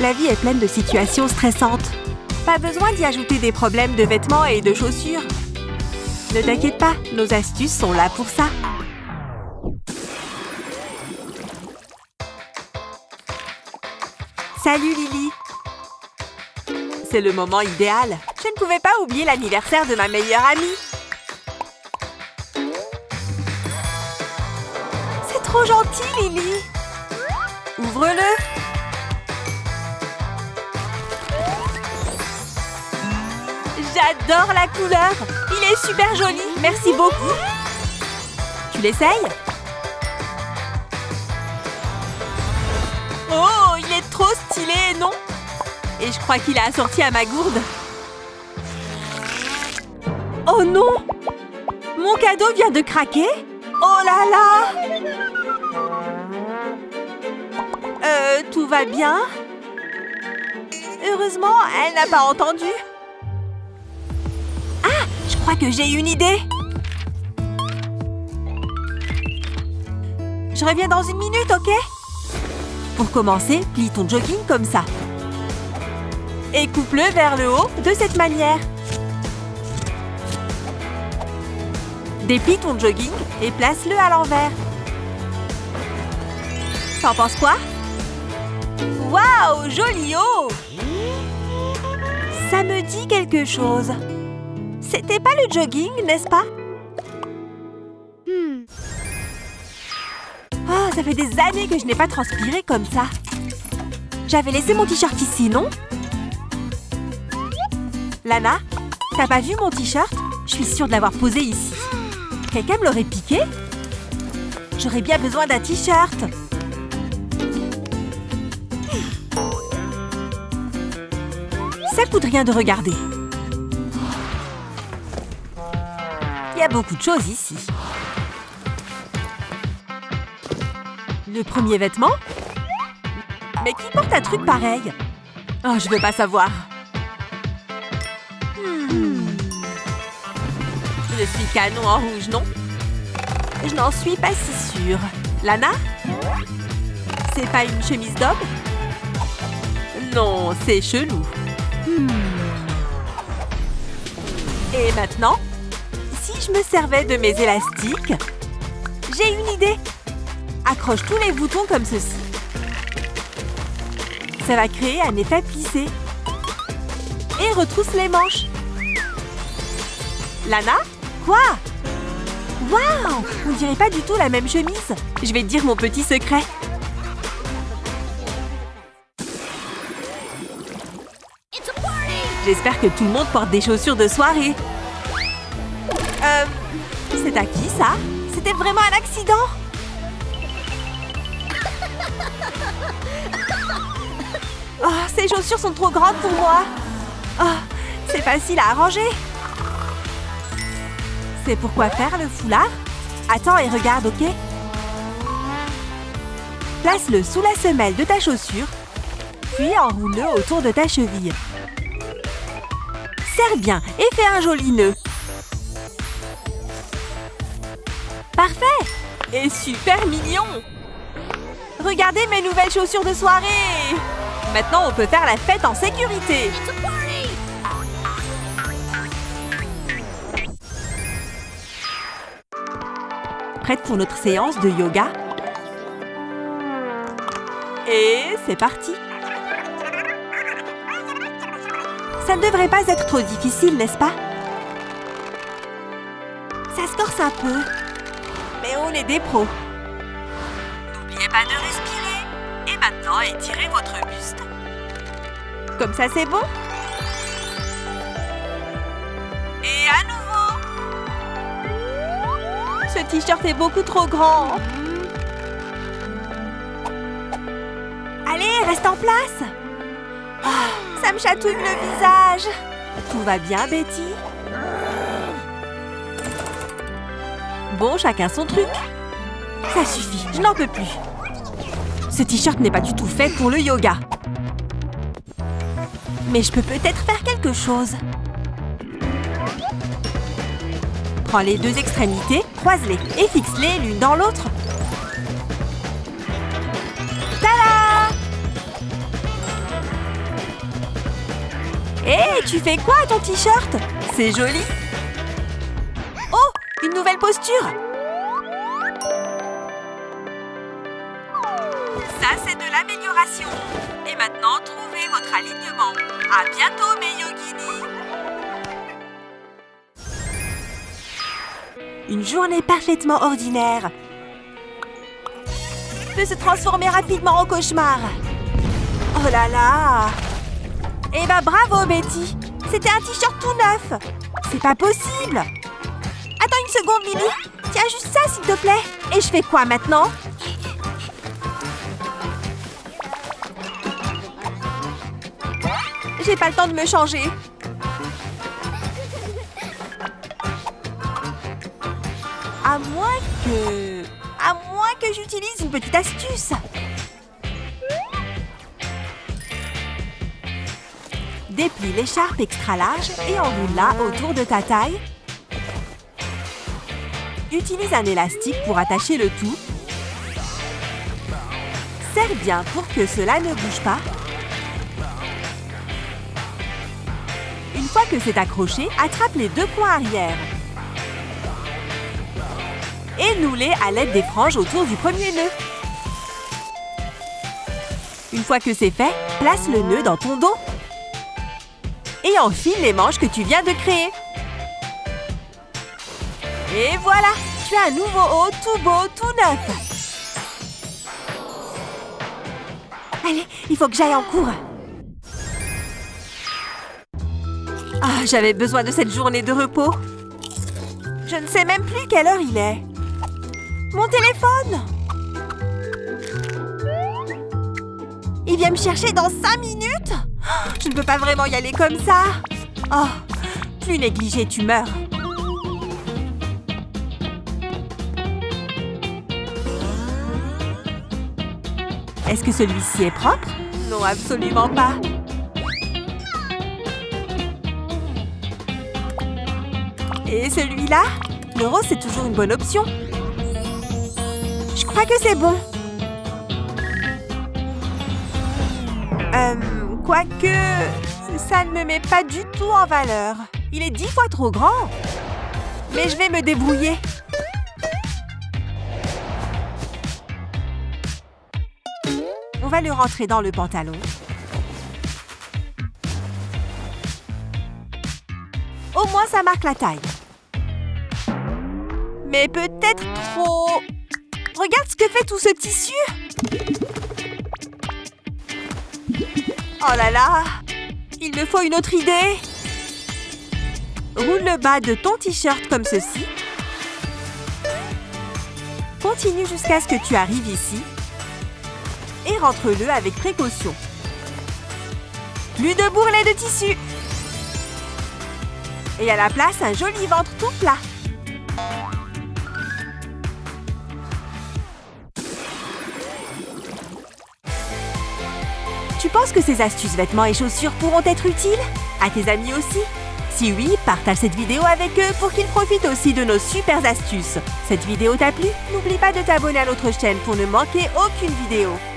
La vie est pleine de situations stressantes. Pas besoin d'y ajouter des problèmes de vêtements et de chaussures. Ne t'inquiète pas, nos astuces sont là pour ça. Salut Lily! C'est le moment idéal. Je ne pouvais pas oublier l'anniversaire de ma meilleure amie. C'est trop gentil, Lily! Ouvre-le! J'adore la couleur! Il est super joli! Merci beaucoup! Tu l'essayes? Oh, il est trop stylé, non? Et je crois qu'il a assorti à ma gourde. Oh non! Mon cadeau vient de craquer? Oh là là! Tout va bien? Heureusement, elle n'a pas entendu. Ah! Je crois que j'ai une idée. Je reviens dans une minute, ok? Pour commencer, plie ton jogging comme ça. Et coupe-le vers le haut de cette manière. Déplie ton jogging et place-le à l'envers. T'en penses quoi? Waouh, joli haut! Ça me dit quelque chose. C'était pas le jogging, n'est-ce pas? Oh, ça fait des années que je n'ai pas transpiré comme ça. J'avais laissé mon t-shirt ici, non? Lana, t'as pas vu mon t-shirt? Je suis sûre de l'avoir posé ici. Quelqu'un me l'aurait piqué? J'aurais bien besoin d'un t-shirt. Ça coûte rien de regarder. Il y a beaucoup de choses ici. Le premier vêtement? Mais qui porte un truc pareil? Oh, je veux pas savoir. Je suis canon en rouge, non? Je n'en suis pas si sûre. Lana? C'est pas une chemise d'homme? Non, c'est chelou. Et maintenant, si je me servais de mes élastiques, j'ai une idée. Accroche tous les boutons comme ceci. Ça va créer un effet plissé. Et retrousse les manches. Lana? Quoi? Waouh! On dirait pas du tout la même chemise. Je vais te dire mon petit secret. J'espère que tout le monde porte des chaussures de soirée. C'est à qui, ça? C'était vraiment un accident? Oh, ces chaussures sont trop grandes pour moi. Oh, c'est facile à arranger. C'est pour quoi faire le foulard? Attends et regarde, ok? Place-le sous la semelle de ta chaussure, puis enroule-le autour de ta cheville. Serre bien et fais un joli nœud. Parfait! Et super mignon! Regardez mes nouvelles chaussures de soirée! Maintenant, on peut faire la fête en sécurité! Prête pour notre séance de yoga? Et c'est parti! Ça ne devrait pas être trop difficile, n'est-ce pas? Ça se corse un peu. Mais on est des pros. N'oubliez pas de respirer. Et maintenant, étirez votre buste. Comme ça, c'est bon? Et à nouveau. Ce t-shirt est beaucoup trop grand. Allez, reste en place. Oh, ça me chatouille le visage. Tout va bien, Betty? Bon, chacun son truc. Ça suffit, je n'en peux plus. Ce t-shirt n'est pas du tout fait pour le yoga. Mais je peux peut-être faire quelque chose. Prends les deux extrémités, croise-les et fixe-les l'une dans l'autre. Tada! Hé, tu fais quoi à ton t-shirt? C'est joli. Oh, une nouvelle posture. Ça, c'est de l'amélioration. Et maintenant, trouvez votre alignement. À bientôt, mes yoginis. Une journée parfaitement ordinaire peut se transformer rapidement en cauchemar. Oh là là! Eh ben bravo, Betty! C'était un t-shirt tout neuf! C'est pas possible! Attends une seconde, Lily! Tiens juste ça, s'il te plaît! Et je fais quoi maintenant? J'ai pas le temps de me changer. À moins que j'utilise une petite astuce. Déplie l'écharpe extra large et enroule-la autour de ta taille. Utilise un élastique pour attacher le tout. Serre bien pour que cela ne bouge pas. Une fois que c'est accroché, attrape les deux coins arrière. Et noue-les à l'aide des franges autour du premier nœud. Une fois que c'est fait, place le nœud dans ton dos. Et enfile les manches que tu viens de créer. Et voilà, tu as un nouveau haut tout beau, tout neuf. Allez, il faut que j'aille en cours. Ah, j'avais besoin de cette journée de repos. Je ne sais même plus quelle heure il est. Mon téléphone! Il vient me chercher dans 5 minutes? Je ne peux pas vraiment y aller comme ça. Oh, plus négligé, tu meurs. Est-ce que celui-ci est propre? Non, absolument pas. Et celui-là? Le rose, c'est toujours une bonne option. Je crois que c'est bon. Quoique, ça ne me met pas du tout en valeur. Il est 10 fois trop grand. Mais je vais me débrouiller. On va le rentrer dans le pantalon. Au moins, ça marque la taille. Mais peut-être trop... Regarde ce que fait tout ce tissu! Oh là là! Il me faut une autre idée! Roule le bas de ton t-shirt comme ceci. Continue jusqu'à ce que tu arrives ici. Et rentre-le avec précaution. Plus de bourrelets de tissu! Et à la place, un joli ventre tout plat. Tu penses que ces astuces vêtements et chaussures pourront être utiles? À tes amis aussi? Si oui, partage cette vidéo avec eux pour qu'ils profitent aussi de nos super astuces. Cette vidéo t'a plu? N'oublie pas de t'abonner à notre chaîne pour ne manquer aucune vidéo.